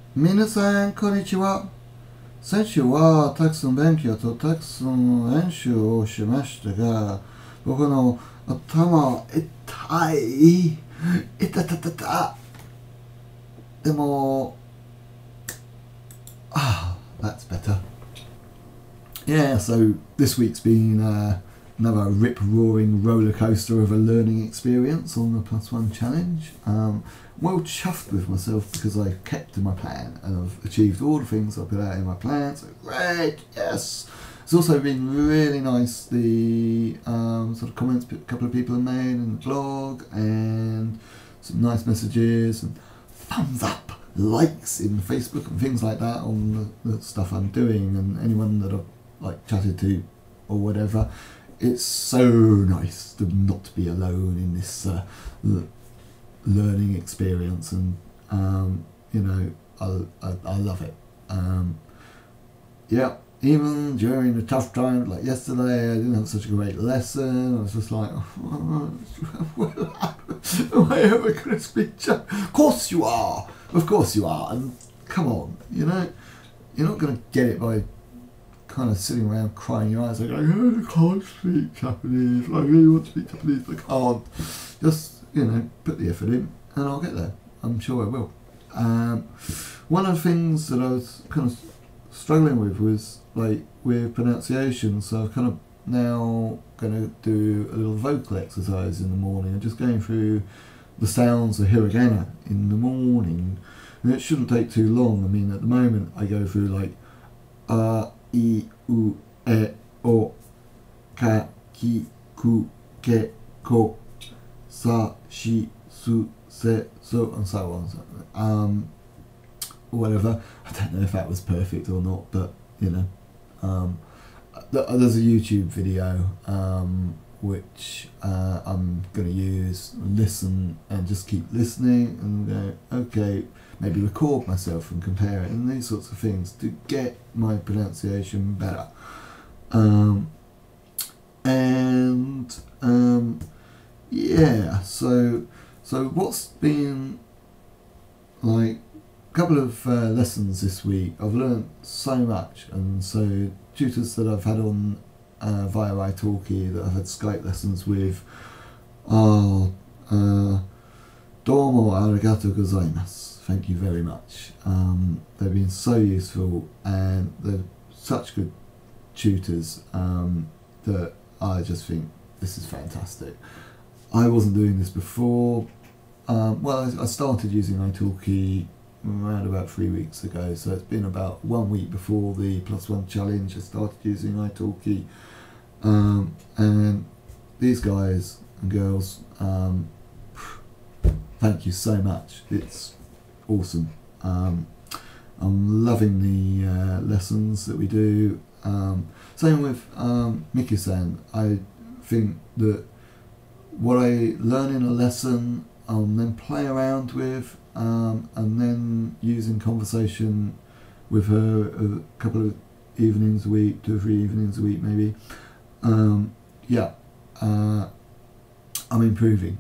皆さん、こんにちは。先週はたくさん勉強とたくさん練習をしましたが、僕の頭痛い。痛たたた。でも、that's better. Yeah, so this week's been another rip-roaring roller coaster of a learning experience on the +1 challenge. Well chuffed with myself because I kept to my plan and I've achieved all the things I put out in my plan, so great, yes! It's also been really nice, the sort of comments a couple of people have made in the blog, and some nice messages and thumbs up, likes in Facebook and things like that on the stuff I'm doing, and anyone that I've chatted to or whatever. It's so nice to not be alone in this learning experience, and I love it. Yeah, even during the tough times like yesterday, I didn't have such a great lesson. I was just like, am I ever going to speak Czech? Of course you are, and come on, you're not going to get it by kind of sitting around crying your eyes out, going, I can't speak Japanese, I really want to speak Japanese, but I can't. Just, put the effort in and I'll get there. I'm sure I will. One of the things that I was kind of struggling with was with pronunciation, so I'm kind of now going to do a little vocal exercise in the morning and just going through the sounds of hiragana in the morning. And it shouldn't take too long. I mean, at the moment I go through I, U, E, O, Ka, Ki, Ku, Ke, Ko, Sa, Shi, Su, Se, So, and so on. Whatever. I don't know if that was perfect or not, but there's a YouTube video which I'm going to use, listen and just keep listening and go, okay, maybe record myself and compare it and these sorts of things to get my pronunciation better. Yeah, so what's been a couple of lessons this week. I've learned so much, and so tutors that I've had on via italki, that I've had Skype lessons with, domo arigatou gozaimasu. Thank you very much. They've been so useful, and they're such good tutors that I just think this is fantastic. I wasn't doing this before. I started using italki around about 3 weeks ago, so it's been about 1 week before the +1 challenge I started using italki, and these guys and girls, thank you so much. It's awesome. I'm loving the lessons that we do. Same with Miku-san. I think that what I learn in a lesson I'll then play around with, and then using conversation with her a couple of evenings a week, 2 or 3 evenings a week maybe. I'm improving,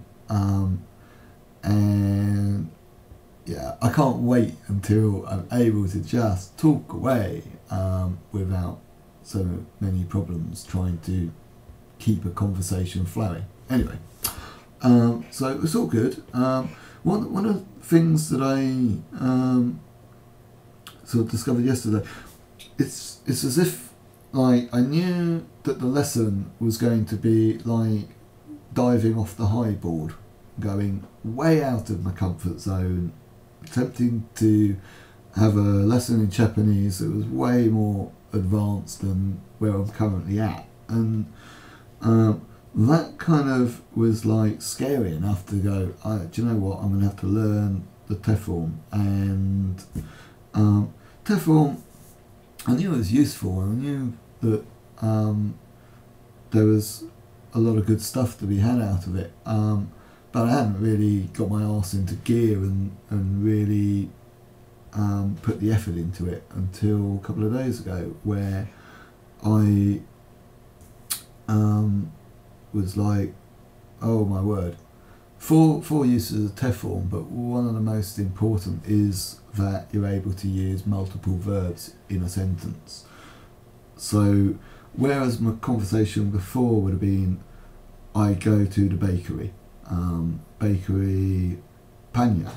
and yeah, I can't wait until I'm able to just talk away without so many problems trying to keep a conversation flowing. Anyway, so it's all good. One of the things that I sort of discovered yesterday, it's as if I knew that the lesson was going to be diving off the high board, going way out of my comfort zone, attempting to have a lesson in Japanese that was way more advanced than where I'm currently at, and that kind of was scary enough to go, do you know what, I'm going to have to learn the Teform. And Teform, I knew it was useful, and I knew that there was a lot of good stuff to be had out of it, but I hadn't really got my arse into gear and really put the effort into it until a couple of days ago, where I was like, oh my word, four uses of te form, but one of the most important is that you're able to use multiple verbs in a sentence. So whereas my conversation before would have been I go to the bakery, bakery panya,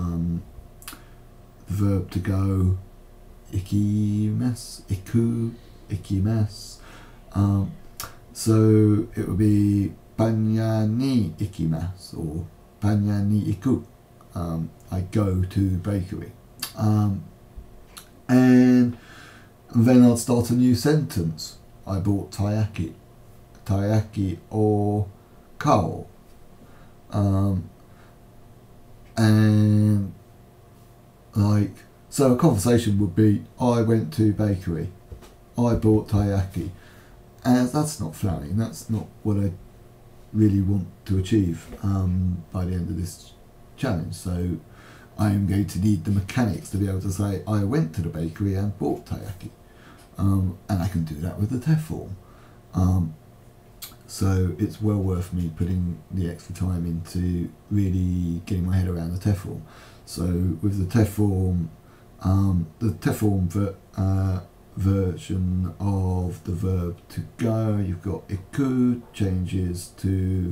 the verb to go ikimasu, ikimasu. So it would be panya ni ikimasu or panya ni iku. I go to bakery. And then I'd start a new sentence. I bought taiyaki. Taiyaki or kao. And like, so a conversation would be, I went to bakery. I bought taiyaki. And that's not flowing. That's not what I really want to achieve by the end of this challenge. So I am going to need the mechanics to be able to say I went to the bakery and bought taiyaki, and I can do that with the te form. So it's well worth me putting the extra time into really getting my head around the te form. So with the te form version of the verb to go, you've got iku changes to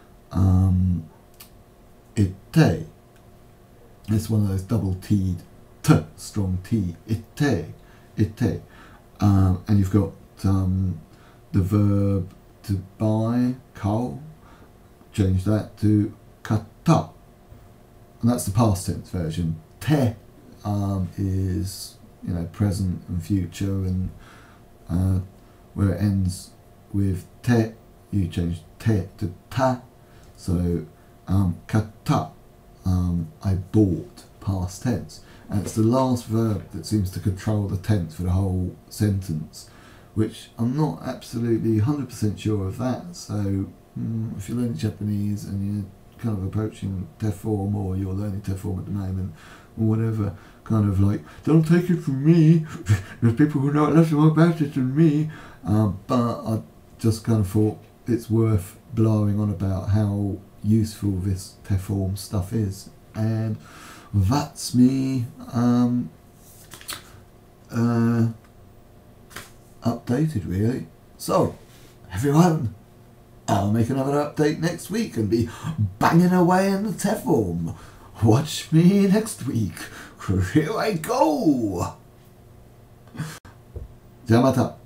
ite. It's one of those double T'd, t, strong T, ite, ite. And you've got the verb to buy, kao, change that to kata. And that's the past tense version. Te is, you know, present and future, and where it ends with te, you change te to ta. So kata, I bought, past tense, and it's the last verb that seems to control the tense for the whole sentence, which I'm not absolutely 100% sure of that. So if you're learning Japanese and you're kind of approaching te form, or you're learning te form at the moment, or whatever, kind of like, don't take it from me, there's people who know a lot more about it than me, but I just kind of thought it's worth blowing on about how useful this te form stuff is. And that's me updated, really. So everyone, I'll make another update next week and be banging away in the te form. Watch me next week. Here I go. じゃあまた。